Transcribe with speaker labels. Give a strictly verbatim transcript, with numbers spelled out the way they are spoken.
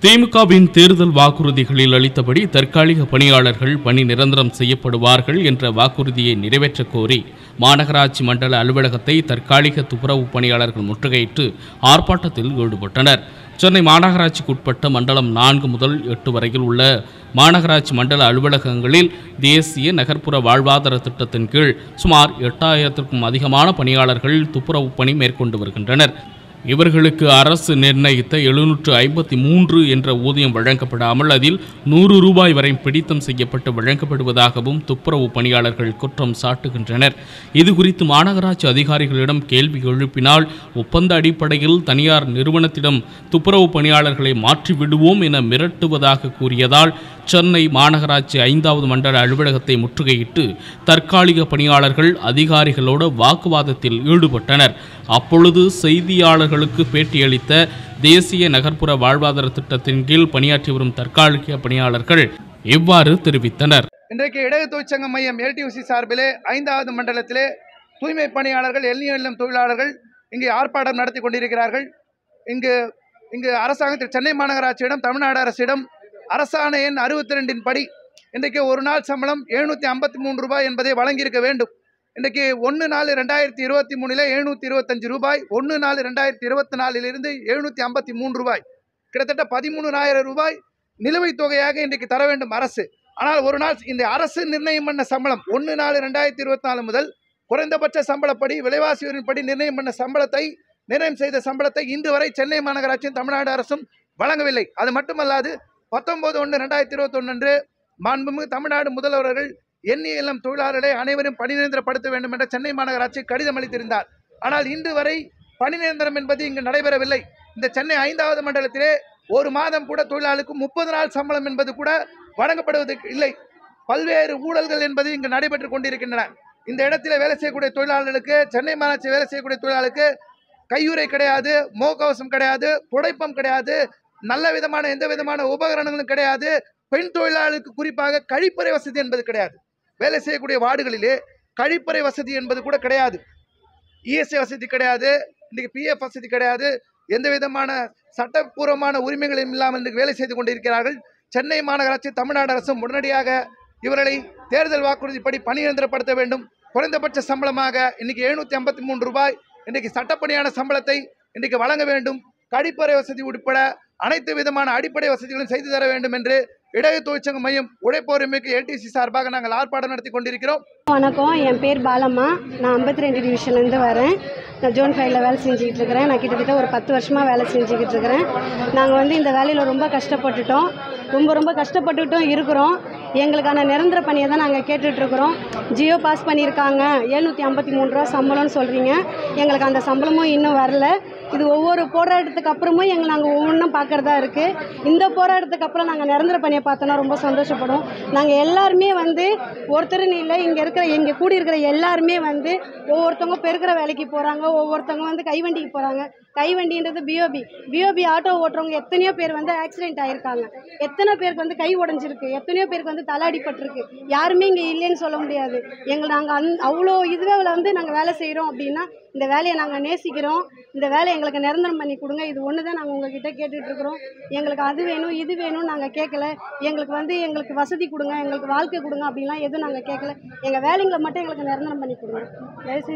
Speaker 1: திமுகவின் தேர்தல் வாக்குறுதிகளில் அளித்தபடி தற்காலிக பணியாளர்கள் பணி நிரந்தரம் செய்யப்படுவார்கள் என்ற வாக்குறுதியை நிறைவேற்றக் கோரி மாநகராட்சி மண்டல அலுவலகத்தை தற்காலிக துப்புரவு பணியாளர்கள் முற்றுகையிட்டு ஆர்ப்பாட்டத்தில் ஈடுபட்டனர். சென்னை மாநகராட்சிக்குட்பட்ட மண்டலம் நான்கு முதல் எட்டு வரையில் உள்ள மாநகராட்சி மண்டல அலுவலகங்களில் தேசிய நகர்ப்புற வாழ்வாதார திட்டத்தின் கீழ் சுமார் எட்டாயிரத்திற்கும் அதிகமான பணியாளர்கள் துப்புரவு பணி மேற்கொண்டு வருகின்றனர். இவர்களுக்கு அரசு நிர்ணயித்த எழுநூற்று ஐம்பத்தி மூன்று என்ற ஊதியம் வழங்கப்படாமல் அதில் நூறு ரூபாய் வரை பிடித்தம் செய்யப்பட்டு வழங்கப்படுவதாகவும் துப்புரவு பணியாளர்கள் குற்றம் சாட்டுகின்றனர். இதுகுறித்து மாநகராட்சி அதிகாரிகளிடம் கேள்வி எழுப்பினால் ஒப்பந்த அடிப்படையில் தனியார் நிறுவனத்திடம் துப்புரவு பணியாளர்களை மாற்றிவிடுவோம் என மிரட்டுவதாக கூறியதால் சென்னை மாநகராட்சி ஐந்தாவது மண்டல அலுவலகத்தை முற்றுகையிட்டு தற்காலிக பணியாளர்கள் அதிகாரிகளோடு வாக்குவாதத்தில் ஈடுபட்டனர். அப்பொழுது செய்தியாளர்களுக்கு பேட்டியளித்த தேசிய நகர்ப்புற வாழ்வாதார திட்டத்தின் கீழ் பணியாற்றி வரும் தற்காலிக பணியாளர்கள் இவ்வாறு தெரிவித்தனர்.
Speaker 2: இன்றைக்கு இடையே தொழிற்சங்க மையம் எல்டியூசி சார்பிலே ஐந்தாவது மண்டலத்திலே தூய்மை பணியாளர்கள் எல்நிய இல்லம் தொழிலாளர்கள் இங்கே ஆர்ப்பாட்டம் நடத்தி கொண்டிருக்கிறார்கள். இங்கு இங்கு அரசாங்கத்தில் சென்னை மாநகராட்சியிடம் தமிழ்நாடு அரசிடம் அரசாணை எண் அறுபத்தி ரெண்டின் படி இன்றைக்கு ஒரு நாள் சம்பளம் எழுநூற்றி ஐம்பத்தி மூன்று ரூபாய் என்பதை வழங்கியிருக்க வேண்டும். இன்றைக்கு ஒன்று நாலு ரெண்டாயிரத்தி இருபத்தி மூணில் எழுநூற்றி இருபத்தஞ்சு ரூபாய், ஒன்று நாலு ரெண்டாயிரத்தி இருபத்தி நாலிலிருந்து எழுநூற்றி ஐம்பத்தி மூன்று ரூபாய், கிட்டத்தட்ட பதிமூணாயிரம் ரூபாய் நிலுவைத் தொகையாக இன்றைக்கு தர வேண்டும் அரசு. ஆனால் ஒரு நாள் இந்த அரசு நிர்ணயம் பண்ண சம்பளம் ஒன்று நாலு ரெண்டாயிரத்தி இருபத்தி நாலு முதல் குறைந்தபட்ச சம்பளப்படி விலைவாசி உயர்வின்படி நிர்ணயம் பண்ண சம்பளத்தை நிர்ணயம் செய்த சம்பளத்தை இன்று வரை சென்னை மாநகராட்சியும் தமிழ்நாடு அரசும் வழங்கவில்லை. அது மட்டுமல்லாது பத்தொன்பது ஒன்று ரெண்டாயிரத்தி இருபத்தி ஒன்று அன்று மாண்புமிகு தமிழ்நாடு முதல்வர்கள் எண்ணிய இல்லம் தொழிலாளர்களை அனைவரும் பணி நிரந்தரப்படுத்த வேண்டும் என்ற சென்னை மாநகராட்சி கடிதம் அளித்திருந்தார். ஆனால் இன்று வரை பணி நிரந்தரம் என்பது இங்கு நடைபெறவில்லை. இந்த சென்னை ஐந்தாவது மண்டலத்திலே ஒரு மாதம் கூட தொழிலாளருக்கு முப்பது நாள் சம்பளம் என்பது கூட வழங்கப்படுவது இல்லை. பல்வேறு ஊழல்கள் என்பது இங்கு நடைபெற்று கொண்டிருக்கின்றன. இந்த இடத்திலே வேலை செய்யக்கூடிய தொழிலாளர்களுக்கு, சென்னை மாநகராட்சி வேலை செய்யக்கூடிய தொழிலாளருக்கு கையுறை கிடையாது, முகக்கவசம் கிடையாது, துடைப்பம் கிடையாது, நல்ல விதமான எந்த விதமான உபகரணங்களும் கிடையாது. பெண் தொழிலாளருக்கு குறிப்பாக கழிப்பறை வசதி என்பது கிடையாது. வேலை செய்யக்கூடிய வார்டுகளிலே கழிப்பறை வசதி என்பது கூட கிடையாது. இஎஸ்ஐ வசதி கிடையாது, இன்றைக்கு பிஎஃப் வசதி கிடையாது. எந்த விதமான சட்டப்பூர்வமான உரிமைகளும் இல்லாமல் இன்றைக்கு வேலை செய்து கொண்டிருக்கிறார்கள். சென்னை மாநகராட்சி தமிழ்நாடு அரசும் உடனடியாக இவர்களை தேர்தல் வாக்குறுதிப்படி பணி நிரந்தரப்படுத்த வேண்டும். குறைந்தபட்ச சம்பளமாக இன்றைக்கி எழுநூற்றி ஐம்பத்தி மூன்று ரூபாய் இன்றைக்கு சட்டப்பணியான சம்பளத்தை இன்றைக்கு வழங்க வேண்டும். கழிப்பறை வசதி உட்பட அனைத்து விதமான அடிப்படை வசதிகளும் செய்து தர வேண்டும் என்று இடையே தொழிற்சங்க மையம் உழைப்போரிமைக்கு எல்டிசி சார்பாக நாங்கள் ஆர்ப்பாட்டம் நடத்தி கொண்டிருக்கிறோம்.
Speaker 3: வணக்கம், என் பேர் பாலம்மா. நான் ஐம்பத்தி ரெண்டு டிவிஷன்லேருந்து வரேன். நான் ஜோன் ஃபைவ்ல வேலை செஞ்சுக்கிட்டு இருக்கிறேன். நான் கிட்டத்தட்ட ஒரு பத்து வருஷமாக வேலை செஞ்சுக்கிட்டு இருக்கிறேன். நாங்கள் வந்து இந்த வேலையில் ரொம்ப கஷ்டப்பட்டுட்டோம், ரொம்ப ரொம்ப கஷ்டப்பட்டுட்டும் இருக்கிறோம். எங்களுக்கான நிரந்தர பணியை தான் நாங்கள் கேட்டுட்ருக்குறோம். ஜியோ பாஸ் பண்ணியிருக்காங்க, எழுநூற்றி ஐம்பத்தி மூணு ரூபா சம்பளம்னு சொல்கிறீங்க. எங்களுக்கு அந்த சம்பளமும் இன்னும் வரல. இது ஒவ்வொரு போராட்டத்துக்கு அப்புறமும் எங்களை நாங்கள் ஒவ்வொன்றும் பார்க்குறதா இருக்குது. இந்த போராட்டத்துக்கு அப்புறம் நாங்கள் நிரந்தர பணியை பார்த்தோன்னா ரொம்ப சந்தோஷப்படும். நாங்கள் எல்லாருமே வந்து ஒருத்தருன்னு இல்லை, இங்கே இருக்கிற இங்கே கூடி இருக்கிற எல்லாருமே வந்து ஒவ்வொருத்தவங்க பெருக்கிற வேலைக்கு போகிறாங்க, ஒவ்வொருத்தவங்க வந்து கைவண்டிக்கு போகிறாங்க. கைவண்டின்றது பிஓபி பிஓபி ஆட்டோ ஓட்டுறவங்க எத்தனையோ பேர் வந்து ஆக்சிடென்ட் ஆகிருக்காங்க. எத்தனை பேருக்கு வந்து கை உடஞ்சிருக்கு, எத்தனையோ பேருக்கு வந்து தலாடிப்பட்டிருக்கு. யாருமே இங்கே இல்லைன்னு சொல்ல முடியாது. எங்களை நாங்கள் அந் அவ்வளோ இதுவே வந்து நாங்கள் வேலை செய்கிறோம் அப்படின்னா இந்த வேலையை நாங்கள் நேசிக்கிறோம். இந்த வேலையை எங்களுக்கு நிரந்தரம் பண்ணி கொடுங்க. இது ஒன்று தான் நாங்கள் உங்ககிட்ட கேட்டுட்ருக்குறோம். எங்களுக்கு அது வேணும் இது வேணும்னு நாங்கள் கேட்கல. எங்களுக்கு வந்து எங்களுக்கு வசதி கொடுங்க, எங்களுக்கு வாழ்க்கை கொடுங்க அப்படின்லாம் எதுவும் நாங்கள் கேட்கல. எங்கள் வேலைங்களை மட்டும் எங்களுக்கு நிரந்தரம் பண்ணி கொடுங்க. தயவுசெய்து